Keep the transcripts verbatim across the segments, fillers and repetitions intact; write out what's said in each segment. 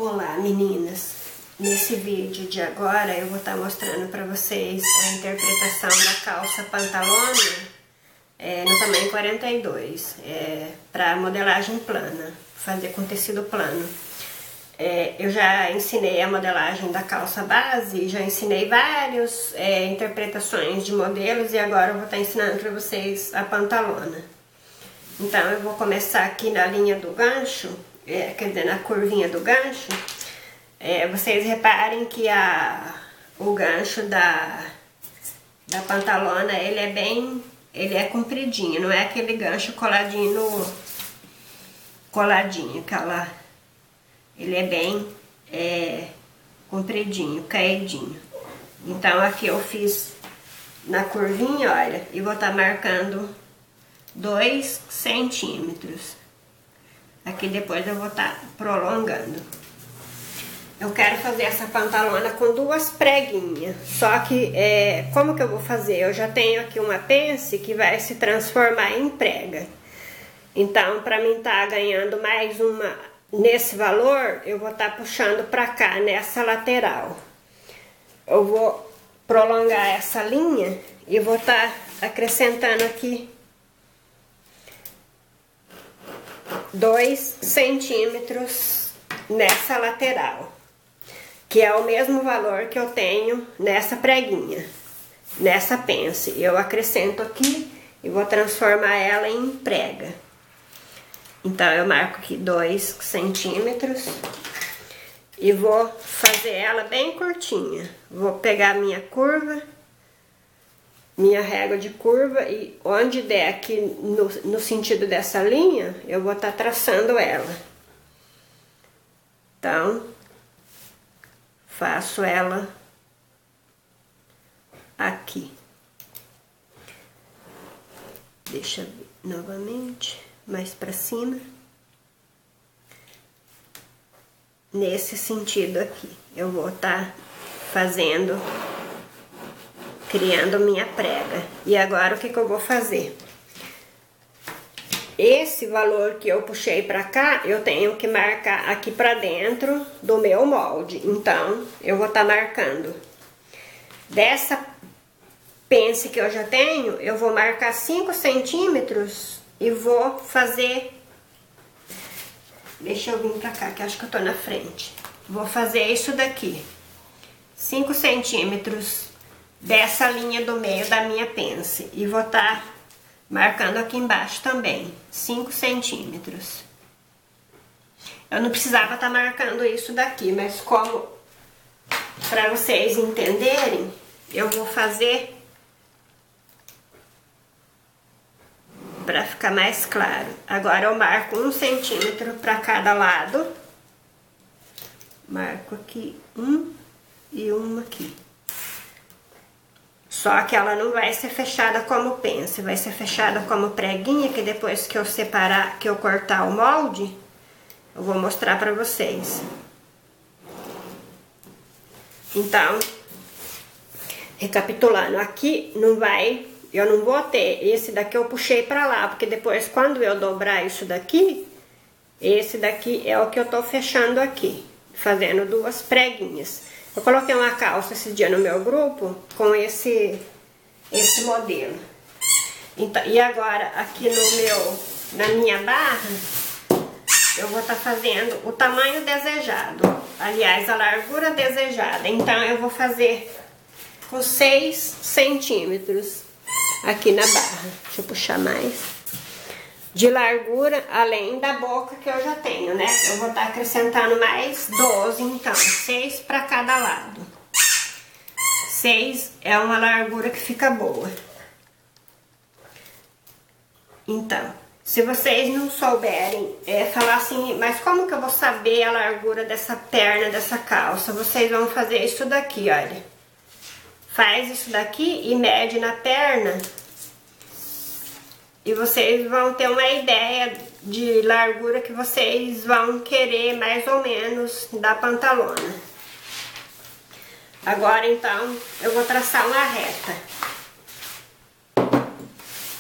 Olá meninas, nesse vídeo de agora eu vou estar mostrando para vocês a interpretação da calça pantalona é, no tamanho quarenta e dois, é, para modelagem plana, fazer com tecido plano. É, eu já ensinei a modelagem da calça base, já ensinei várias é, interpretações de modelos e agora eu vou estar ensinando para vocês a pantalona. Então eu vou começar aqui na linha do gancho, é, quer dizer, na curvinha do gancho. É, vocês reparem que a, o gancho da, da pantalona, ele é bem, ele é compridinho, não é aquele gancho coladinho no, coladinho, aquela, ele é bem é, compridinho, caidinho. Então aqui eu fiz na curvinha, olha, e vou estar marcando dois centímetros. Aqui depois eu vou estar prolongando. Eu quero fazer essa pantalona com duas preguinhas. Só que, é, como que eu vou fazer? Eu já tenho aqui uma pence que vai se transformar em prega. Então, para mim estar ganhando mais uma nesse valor, eu vou estar puxando para cá, nessa lateral. Eu vou prolongar essa linha e vou estar acrescentando aqui dois centímetros nessa lateral, que é o mesmo valor que eu tenho nessa preguinha, nessa pence. Eu acrescento aqui e vou transformar ela em prega. Então eu marco aqui dois centímetros e vou fazer ela bem curtinha. Vou pegar a minha curva, minha régua de curva, e onde der aqui no, no sentido dessa linha, eu vou estar traçando ela. Então, faço ela aqui. Deixa eu ver novamente, mais pra cima. Nesse sentido aqui, eu vou estar fazendo, criando minha prega. E agora o que que eu vou fazer? Esse valor que eu puxei pra cá, eu tenho que marcar aqui pra dentro do meu molde. Então, eu vou estar marcando dessa pence que eu já tenho, eu vou marcar cinco centímetros e vou fazer... Deixa eu vir pra cá, que acho que eu tô na frente. Vou fazer isso daqui. cinco centímetros dessa linha do meio da minha pence. E vou estar marcando aqui embaixo também, cinco centímetros. Eu não precisava estar marcando isso daqui, mas como, para vocês entenderem, eu vou fazer para ficar mais claro. Agora eu marco um centímetro para cada lado. Marco aqui um e um aqui. Só que ela não vai ser fechada como pence, vai ser fechada como preguinha, que depois que eu separar, que eu cortar o molde, eu vou mostrar pra vocês. Então, recapitulando, aqui não vai, eu não vou ter, esse daqui eu puxei pra lá, porque depois quando eu dobrar isso daqui, esse daqui é o que eu tô fechando aqui, fazendo duas preguinhas. Eu coloquei uma calça esse dia no meu grupo com esse, esse modelo. Então, e agora aqui no meu, na minha barra, eu vou estar fazendo o tamanho desejado. Aliás, a largura desejada. Então eu vou fazer com seis centímetros aqui na barra. Deixa eu puxar mais. De largura, além da boca que eu já tenho, né? Eu vou estar acrescentando mais doze, então, seis para cada lado. seis é uma largura que fica boa. Então, se vocês não souberem é, falar assim, mas como que eu vou saber a largura dessa perna, dessa calça? Vocês vão fazer isso daqui, olha. Faz isso daqui e mede na perna. E vocês vão ter uma ideia de largura que vocês vão querer mais ou menos da pantalona. Agora então eu vou traçar uma reta.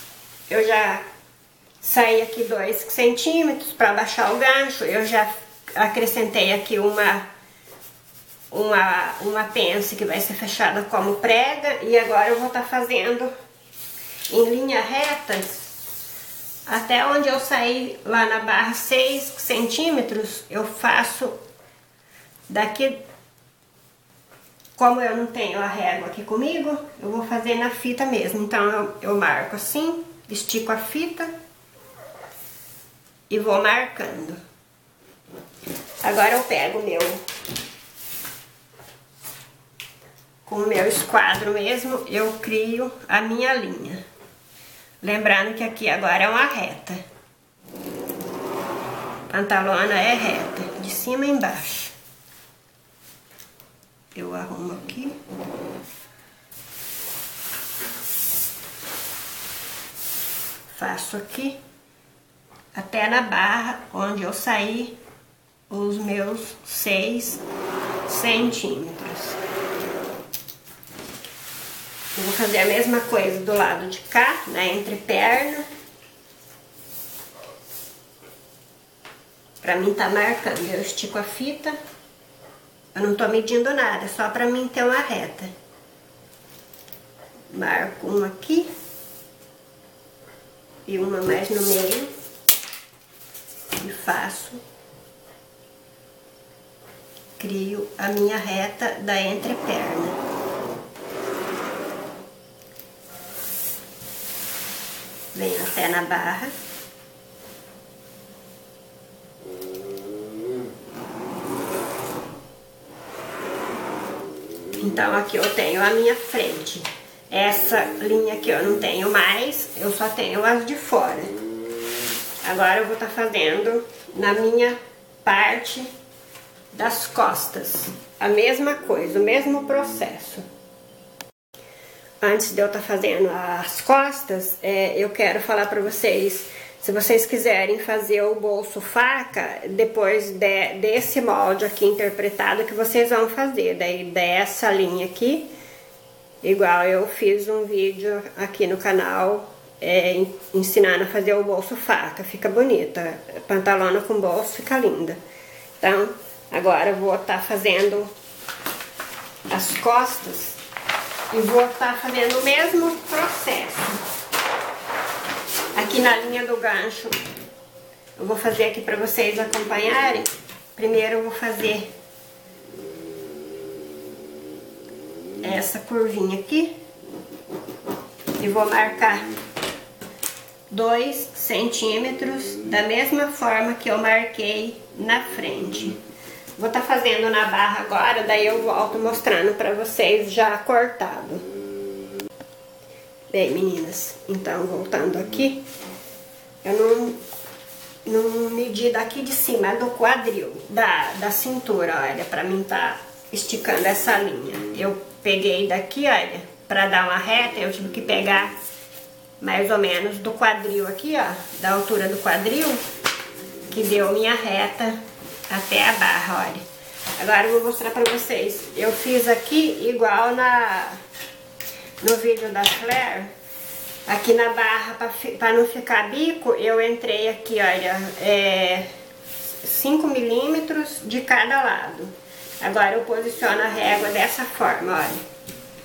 Eu já saí aqui dois centímetros para baixar o gancho. Eu já acrescentei aqui uma, uma, uma pence que vai ser fechada como prega. E agora eu vou estar fazendo em linha reta até onde eu saí lá na barra seis centímetros. Eu faço daqui, como eu não tenho a régua aqui comigo, eu vou fazer na fita mesmo. Então eu, eu marco assim, estico a fita e vou marcando. Agora eu pego o meu, com o meu esquadro mesmo, eu crio a minha linha. Lembrando que aqui agora é uma reta. Pantalona é reta, de cima e embaixo. Eu arrumo aqui. Faço aqui até na barra onde eu saí os meus seis centímetros. Eu vou fazer a mesma coisa do lado de cá, na entreperna. Pra mim tá marcando, eu estico a fita. Eu não tô medindo nada, só pra mim ter uma reta. Marco uma aqui. E uma mais no meio. E faço. Crio a minha reta da entreperna. Venho até na barra. Então aqui eu tenho a minha frente. Essa linha aqui eu não tenho mais, eu só tenho as de fora. Agora eu vou estar fazendo na minha parte das costas. A mesma coisa, o mesmo processo. Antes de eu estar fazendo as costas, é, eu quero falar para vocês, se vocês quiserem fazer o bolso faca, depois de, desse molde aqui interpretado que vocês vão fazer, daí dessa linha aqui, igual eu fiz um vídeo aqui no canal é, ensinando a fazer o bolso faca, fica bonita, pantalona com bolso fica linda. Então, agora eu vou estar fazendo as costas. E vou estar fazendo o mesmo processo. Aqui na linha do gancho, eu vou fazer aqui para vocês acompanharem. Primeiro eu vou fazer essa curvinha aqui. E vou marcar dois centímetros da mesma forma que eu marquei na frente. Vou estar fazendo na barra agora, daí eu volto mostrando pra vocês já cortado. Bem, meninas, então voltando aqui, eu não, não medi daqui de cima, do quadril, da, da cintura, olha, pra mim tá esticando essa linha. Eu peguei daqui, olha, pra dar uma reta, eu tive que pegar mais ou menos do quadril aqui, ó, da altura do quadril, que deu minha reta até a barra, olha. Agora eu vou mostrar pra vocês. Eu fiz aqui igual na no vídeo da Flare. Aqui na barra, pra, pra não ficar bico, eu entrei aqui, olha, é, cinco milímetros de cada lado. Agora eu posiciono a régua dessa forma, olha.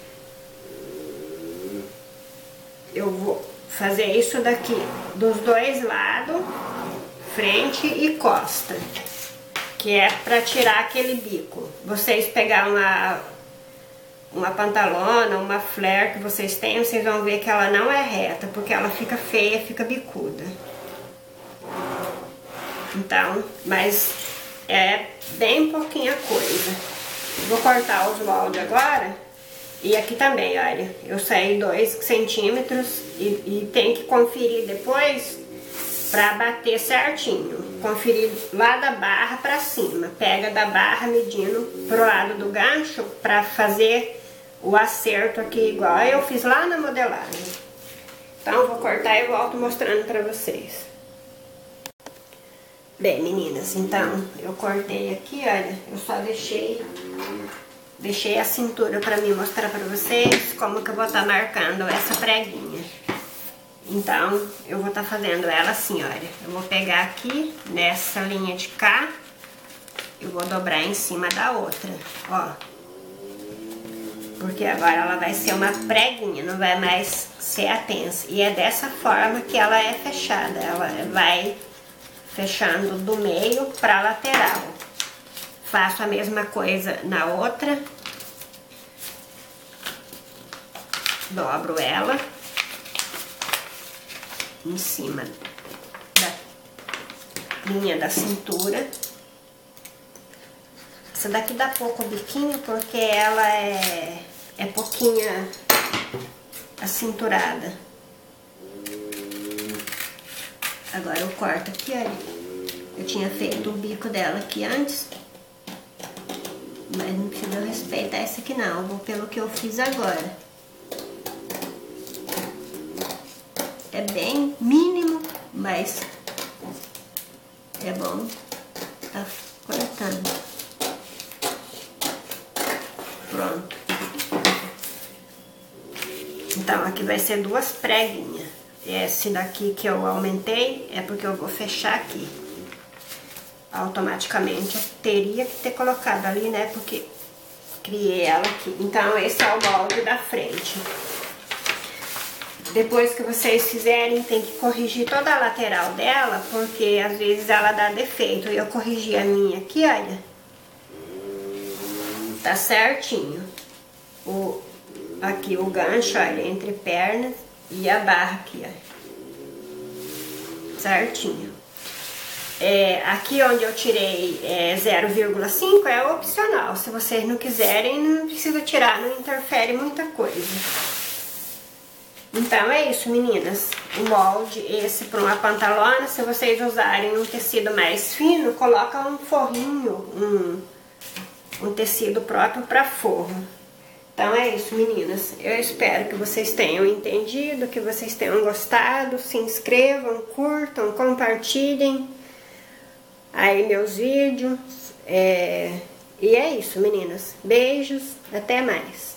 Eu vou fazer isso daqui dos dois lados, frente e costa, que é pra tirar aquele bico. Vocês pegar uma, uma pantalona, uma flare que vocês tenham, vocês vão ver que ela não é reta, porque ela fica feia, fica bicuda. Então, mas é bem pouquinha coisa. Vou cortar os moldes agora. E aqui também, olha, eu saí dois centímetros e, e tem que conferir depois pra bater certinho. Conferir lá da barra pra cima. Pega da barra medindo pro lado do gancho pra fazer o acerto aqui igual eu fiz lá na modelagem. Então eu vou cortar e volto mostrando pra vocês. Bem, meninas, então eu cortei aqui, olha, eu só deixei... Deixei a cintura pra mim mostrar pra vocês como que eu vou estar marcando essa preguinha. Então, eu vou estar fazendo ela assim, olha. Eu vou pegar aqui, nessa linha de cá, vou dobrar em cima da outra, ó. Porque agora ela vai ser uma preguinha, não vai mais ser a tensa. E é dessa forma que ela é fechada, ela vai fechando do meio pra lateral. Faço a mesma coisa na outra. Dobro ela em cima da linha da cintura. Essa daqui dá pouco biquinho porque ela é, é pouquinha acinturada. Agora eu corto aqui, olha. Eu tinha feito o bico dela aqui antes. Mas não precisa respeitar essa aqui não, eu vou pelo que eu fiz agora. É bem mínimo, mas é bom tá cortando. Pronto. Então aqui vai ser duas preguinhas. Esse daqui que eu aumentei é porque eu vou fechar aqui. Automaticamente eu teria que ter colocado ali, né? Porque criei ela aqui. Então esse é o molde da frente. Depois que vocês fizerem, tem que corrigir toda a lateral dela, porque às vezes ela dá defeito. Eu corrigi a minha aqui, olha. Tá certinho. O, aqui o gancho, olha, entre pernas e a barra aqui, olha. Certinho. É, aqui onde eu tirei é, zero vírgula cinco é opcional. Se vocês não quiserem, não precisa tirar, não interfere muita coisa. Então é isso, meninas. O molde esse para uma pantalona, se vocês usarem um tecido mais fino, coloca um forrinho, um, um tecido próprio para forro. Então é isso, meninas. Eu espero que vocês tenham entendido, que vocês tenham gostado. Se inscrevam, curtam, compartilhem aí meus vídeos. É... E é isso, meninas. Beijos, até mais.